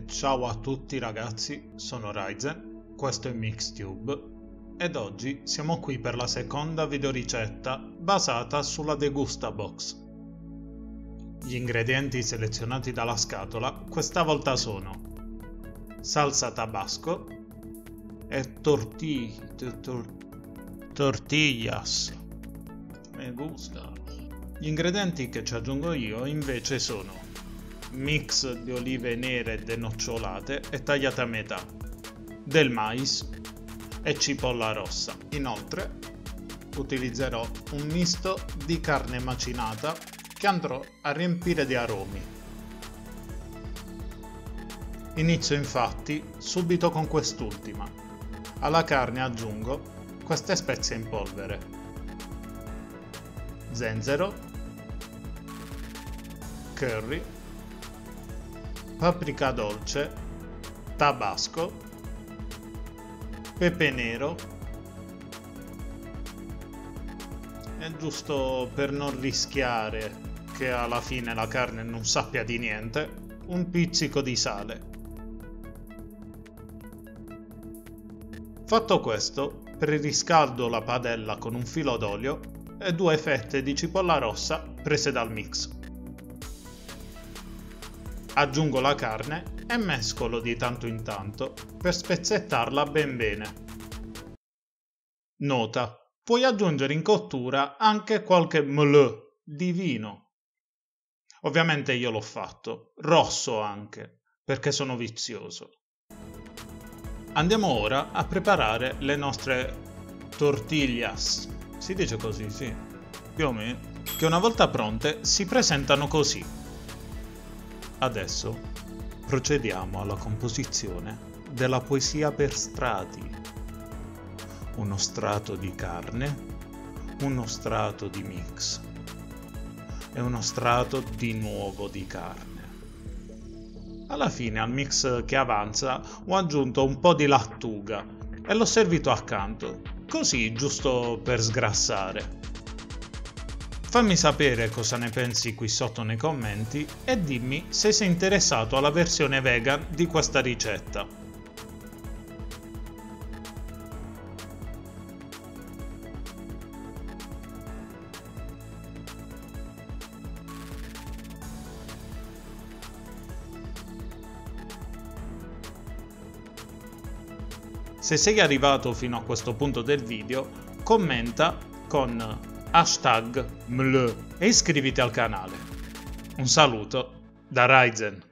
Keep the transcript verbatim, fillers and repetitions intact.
E ciao a tutti ragazzi, sono Ryzen, questo è Mixtube ed oggi siamo qui per la seconda videoricetta basata sulla Degustabox. Gli ingredienti selezionati dalla scatola questa volta sono salsa tabasco e torti... tor tortillas. Me gusta. Gli ingredienti che ci aggiungo io invece sono mix di olive nere denocciolate e tagliate a metà, del mais e cipolla rossa. Inoltre utilizzerò un misto di carne macinata che andrò a riempire di aromi. Inizio infatti subito con quest'ultima. Alla carne aggiungo queste spezie in polvere: zenzero, curry, paprika dolce, tabasco, pepe nero e, giusto per non rischiare che alla fine la carne non sappia di niente, un pizzico di sale. Fatto questo, preriscaldo la padella con un filo d'olio e due fette di cipolla rossa prese dal mix. Aggiungo la carne e mescolo di tanto in tanto per spezzettarla ben bene. Nota: puoi aggiungere in cottura anche qualche ml di vino. Ovviamente io l'ho fatto, rosso anche, perché sono vizioso. Andiamo ora a preparare le nostre tortillas. Si dice così, sì, più o meno, che una volta pronte si presentano così. Adesso procediamo alla composizione della poesia per strati. Uno strato di carne, uno strato di mix e uno strato di nuovo di carne. Alla fine al mix che avanza ho aggiunto un po' di lattuga e l'ho servito accanto, così giusto per sgrassare. Fammi sapere cosa ne pensi qui sotto nei commenti e dimmi se sei interessato alla versione vegan di questa ricetta. Se sei arrivato fino a questo punto del video, commenta con hashtag M L e iscriviti al canale. Un saluto da Ryzen.